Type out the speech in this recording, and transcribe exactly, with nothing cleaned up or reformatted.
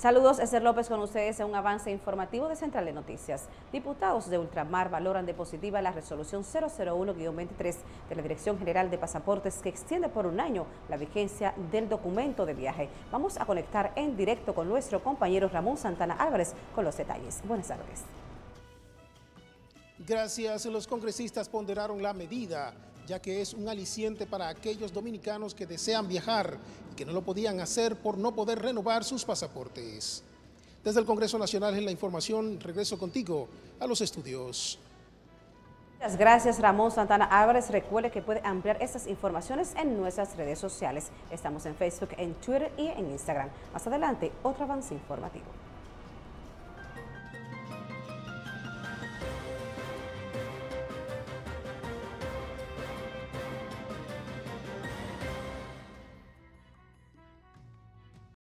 Saludos, Esther López con ustedes en un avance informativo de Central de Noticias. Diputados de Ultramar valoran de positiva la resolución cero cero uno guion veintitrés de la Dirección General de Pasaportes que extiende por un año la vigencia del documento de viaje. Vamos a conectar en directo con nuestro compañero Ramón Santana Álvarez con los detalles. Buenas tardes. Gracias. Los congresistas ponderaron la medida, ya que es un aliciente para aquellos dominicanos que desean viajar y que no lo podían hacer por no poder renovar sus pasaportes. Desde el Congreso Nacional en la información, regreso contigo a los estudios. Muchas gracias, Ramón Santana Álvarez. Recuerde que puede ampliar estas informaciones en nuestras redes sociales. Estamos en Facebook, en Twitter y en Instagram. Más adelante, otro avance informativo.